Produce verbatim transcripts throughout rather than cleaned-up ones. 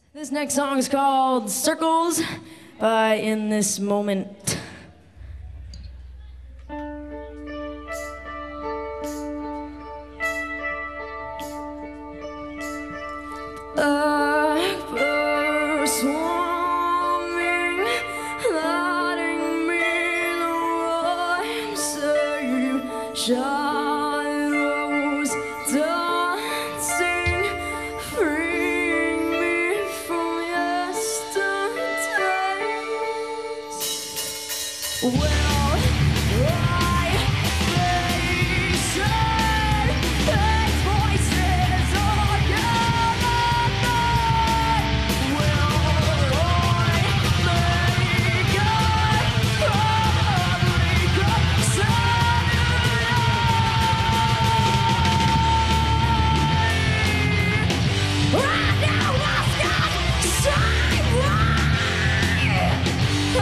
This next song is called Circles by In This Moment. Blackbird swarming, letting me know I'm safe. Shadows dancing, freeing me from yesterdays. Well, I face it, these voices are gone. Well, I make it probably I know what's got shine bright. I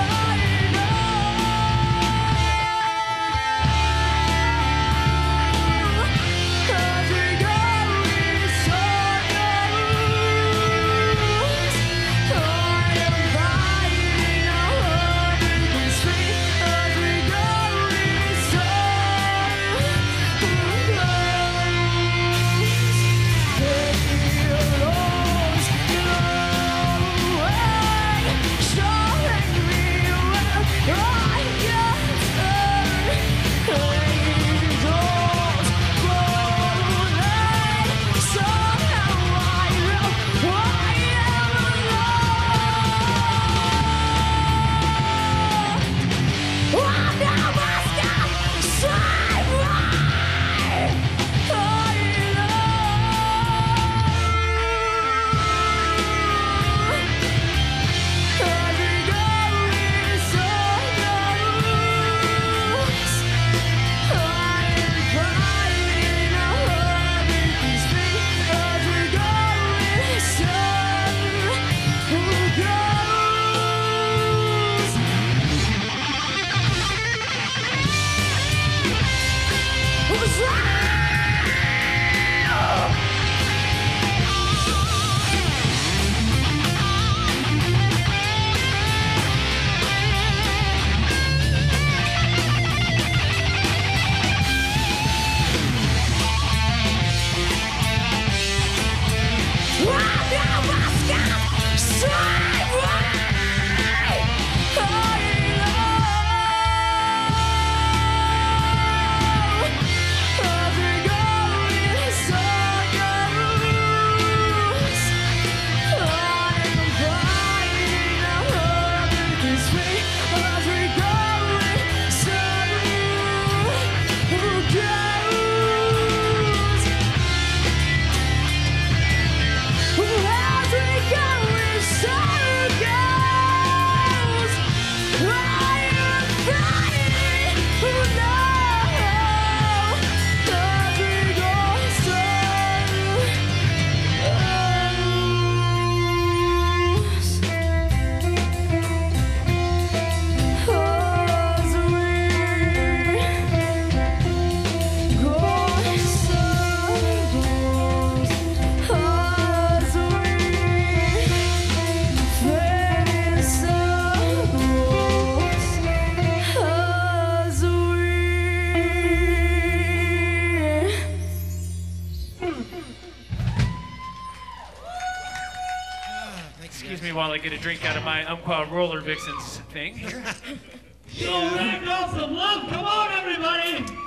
Excuse me while I get a drink out of my Umpqua Roller Vixens thing here. Yo, back off some love. Come on, everybody.